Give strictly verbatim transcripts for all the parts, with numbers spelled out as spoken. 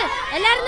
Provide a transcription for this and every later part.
എല്ലാരും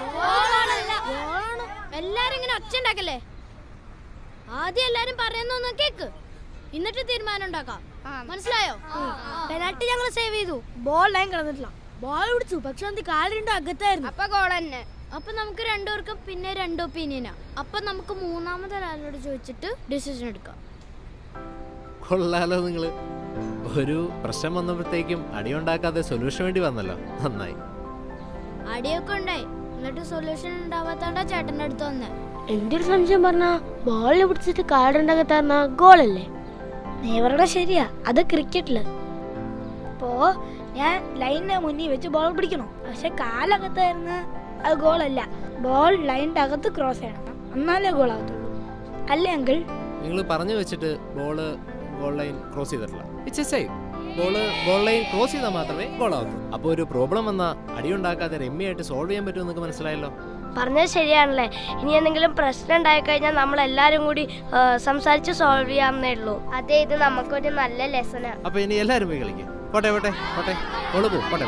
എല്ലാരും ഇങ്ങനെ ഒച്ച ഉണ്ടാക്കല്ലേ. ആദ്യം എല്ലാരും പറയുന്ന കേക്ക്, എന്നിട്ട് തീരുമാനം ഉണ്ടാക്കാം. മനസ്സിലായോ? പെനാൽറ്റി ഞങ്ങൾ സേവ് ചെയ്തു. Ball line കിടന്നിട്ടില്ല. ബോൾ പിടിച്ചു, പക്ഷെ അത് കാലിന്റെ അകത്തായിരുന്നു. അപ്പൊ ഗോൾ തന്നെ. അപ്പൊ നമുക്ക് രണ്ടുപേർക്കും പിന്നെ രണ്ട് ഒപ്പീനിയനാ. അപ്പൊ നമുക്ക് മൂന്നാമത് ഒരാളോട് ചോദിച്ചിട്ട് ഡിസിഷൻ എടുക്കാം. കൊള്ളാലോ നിങ്ങള്. ഒരു പ്രശ്നം വന്നപ്പോഴത്തേക്കും അടിയുണ്ടാക്കാതെ സൊല്യൂഷൻ വേണ്ടി വന്നല്ലോ. നന്നായി. അടിയൊക്കെ ഉണ്ടായി, എന്നിട്ട് സൊല്യൂഷൻ ഉണ്ടാവാത്തോണ്ടാ ചേട്ടന്റെ അടുത്ത് വന്നേ. എന്റെ ഒരു സംശയം പറഞ്ഞ ബോളിൽ പിടിച്ചിട്ട് കാടുണ്ടാകത്താർന്ന ഗോളല്ലേ? നേവറുടെ ശരിയാ, അത് ക്രിക്കറ്റില്. ഇപ്പോ ഞാൻ ലൈനിന്റെ മുന്നിൽ വെച്ച് ബോൾ പിടിക്കണം, പക്ഷെ കാലകത്തായിരുന്ന അത് ഗോളല്ല. ബോൾ ലൈനിന്റെ അകത്ത് ക്രോസ് ചെയ്യണം, എന്നാലേ ഗോൾ ആകത്തുള്ളൂ. അല്ലെങ്കിൽ നിങ്ങൾ പറഞ്ഞു വെച്ചിട്ട് ബോള് ഗോൾ ലൈൻ ക്രോസ് ചെയ്തിട്ടില്ല. It's a save. Ball goal line cross ചെയ്താൽ മാത്രമേ ഗോൾ ആവൂ. അപ്പോൾ ഒരു പ്രോബ്ലം വന്നാൽ അടിയുണ്ടാക്കാതെ രമ്യമായിട്ട് സോൾവ് ചെയ്യാൻ പറ്റുമെന്നൊക്കെ മനസ്സിലായല്ലോ. പറഞ്ഞത് ശരിയാണല്ലേ. ഇനി എന്തെങ്കിലും പ്രശ്നം ഉണ്ടായി കഴിഞ്ഞാൽ നമ്മൾ എല്ലാരും കൂടി സംസാരിച്ച് സോൾവ് ചെയ്യാവുന്നേ ഉള്ളൂ. അതെ, ഇത് നമുക്കൊരു നല്ല ലെസനാ. അപ്പൊ ഇനി എല്ലാരും പോയി കളിക്കും. പോട്ടെ പോട്ടെ പോട്ടെ ഓള് പോ പോട്ടെ.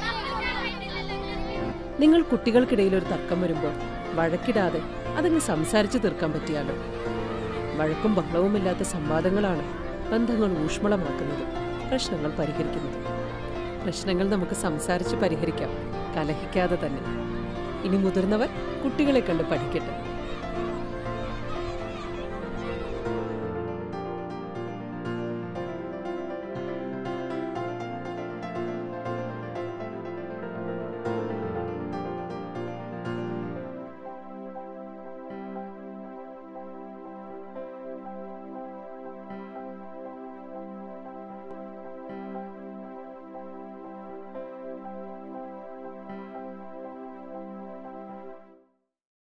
നിങ്ങൾ കുട്ടികൾക്കിടയിൽ ഒരു തർക്കം വരുമ്പോൾ വഴക്കിടാതെ അതങ്ങ് സംസാരിച്ച് തീർക്കാൻ പറ്റിയാലോ. വഴക്കും ബഹളവുമില്ലാത്ത സംവാദങ്ങളാണ് ബന്ധങ്ങൾ ഊഷ്മളമാക്കുന്നത്, പ്രശ്നങ്ങൾ പരിഹരിക്കുന്നത്. പ്രശ്നങ്ങൾ നമുക്ക് സംസാരിച്ച് പരിഹരിക്കാം, കലഹിക്കാതെ തന്നെ. ഇനി മുതിർന്നവർ കുട്ടികളെ കണ്ട് പഠിക്കട്ടെ.